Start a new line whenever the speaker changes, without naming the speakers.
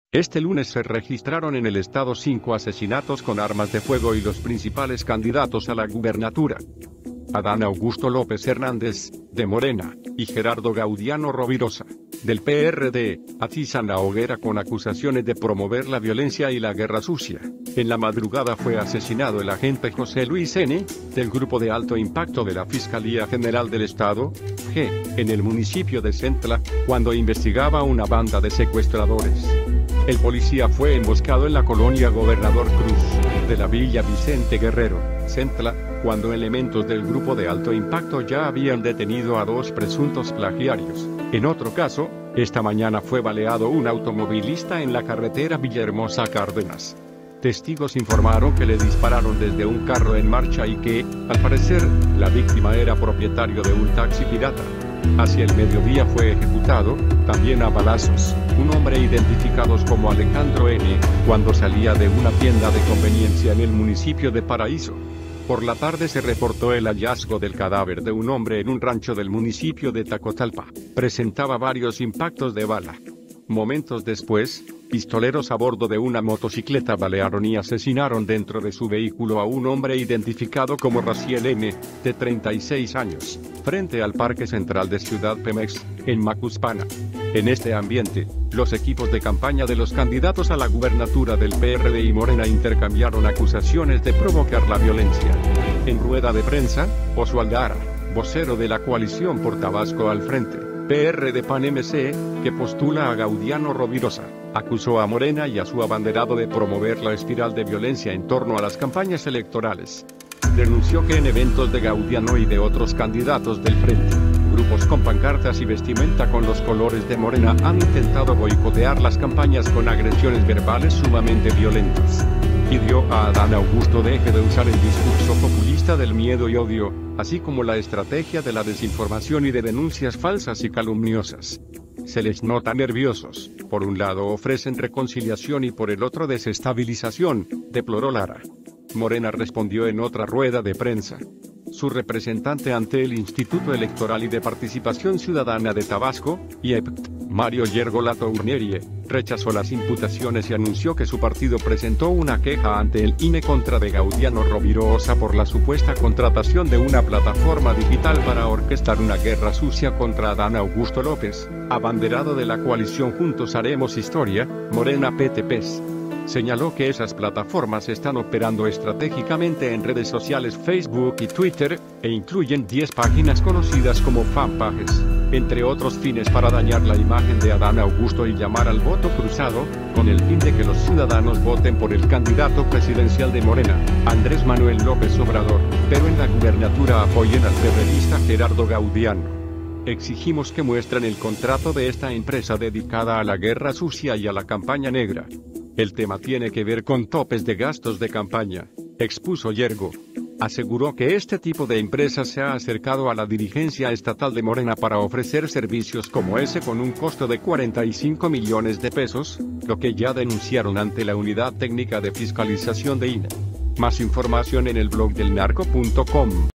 Este lunes se registraron en el estado 5 asesinatos con armas de fuego y los principales candidatos a la gubernatura: Adán Augusto López Hernández, de Morena, y Gerardo Gaudiano Rovirosa, del PRD, atizan la hoguera con acusaciones de promover la violencia y la guerra sucia. En la madrugada fue asesinado el agente José Luis N., del Grupo de Alto Impacto de la Fiscalía General del Estado, G., en el municipio de Centla, cuando investigaba una banda de secuestradores. El policía fue emboscado en la colonia Gobernador Cruz, de la Villa Vicente Guerrero, Centla, cuando elementos del Grupo de Alto Impacto ya habían detenido a 2 presuntos plagiarios. En otro caso, esta mañana fue baleado un automovilista en la carretera Villahermosa Cárdenas. Testigos informaron que le dispararon desde un carro en marcha y que, al parecer, la víctima era propietario de un taxi pirata. Hacia el mediodía fue ejecutado, también a balazos, un hombre identificado como Alejandro N., cuando salía de una tienda de conveniencia en el municipio de Paraíso. Por la tarde se reportó el hallazgo del cadáver de un hombre en un rancho del municipio de Tacotalpa. Presentaba varios impactos de bala. Momentos después, pistoleros a bordo de una motocicleta balearon y asesinaron dentro de su vehículo a un hombre identificado como Raciel M., de 36 años, frente al Parque Central de Ciudad Pemex, en Macuspana. En este ambiente, los equipos de campaña de los candidatos a la gubernatura del PRD y Morena intercambiaron acusaciones de provocar la violencia. En rueda de prensa, Oswaldo Ara, vocero de la coalición por Tabasco al Frente, PRD PAN MC, que postula a Gaudiano Rovirosa, acusó a Morena y a su abanderado de promover la espiral de violencia en torno a las campañas electorales. Denunció que en eventos de Gaudiano y de otros candidatos del Frente, grupos con pancartas y vestimenta con los colores de Morena han intentado boicotear las campañas con agresiones verbales sumamente violentas. Pidió a Adán Augusto deje de usar el discurso populista del miedo y odio, así como la estrategia de la desinformación y de denuncias falsas y calumniosas. Se les nota nerviosos, por un lado ofrecen reconciliación y por el otro desestabilización, deploró Lara. Morena respondió en otra rueda de prensa. Su representante ante el Instituto Electoral y de Participación Ciudadana de Tabasco, IEPT, Mario Yergolato Urnierie, rechazó las imputaciones y anunció que su partido presentó una queja ante el INE contra de Gaudiano Rovirosa por la supuesta contratación de una plataforma digital para orquestar una guerra sucia contra Adán Augusto López, abanderado de la coalición Juntos Haremos Historia, Morena PTPs. Señaló que esas plataformas están operando estratégicamente en redes sociales Facebook y Twitter, e incluyen 10 páginas conocidas como fanpages, entre otros fines para dañar la imagen de Adán Augusto y llamar al voto cruzado, con el fin de que los ciudadanos voten por el candidato presidencial de Morena, Andrés Manuel López Obrador, pero en la gubernatura apoyen al PRDista Gerardo Gaudiano. Exigimos que muestren el contrato de esta empresa dedicada a la guerra sucia y a la campaña negra. El tema tiene que ver con topes de gastos de campaña, expuso Yergo. Aseguró que este tipo de empresa se ha acercado a la dirigencia estatal de Morena para ofrecer servicios como ese con un costo de 45 millones de pesos, lo que ya denunciaron ante la Unidad Técnica de Fiscalización de INE. Más información en el blog del narco.com.